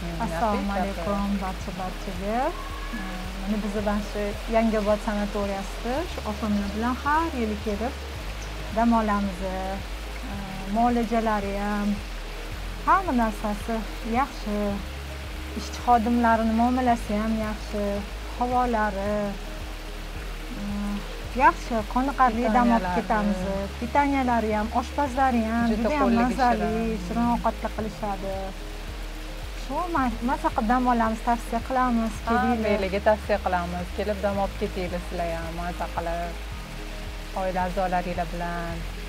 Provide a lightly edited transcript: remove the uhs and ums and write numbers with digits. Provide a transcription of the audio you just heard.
Assalomu alaykum barchaga. Mana bizdan shu Yangiobod sanatoriyasida shu opamlar bilan har yili kelib dam olamiz. Muolajalari ham hamma narsasi yaxshi. Ishchi xodimlarini muomalasi ham yaxshi, havolari yaxshi, qoniqarli dam olib ketamiz. Pitaniyalari ham, oshpazlari ham juda ham mazali, shirin ovqatlar qilishadi. Shu maza qilib dam olamiz, tavsiya qilamiz. Beyliga tavsiya qilamiz. Kelib dam olib ketinglar sizlar ham maza qilib, oila a'zolaringlar bilan.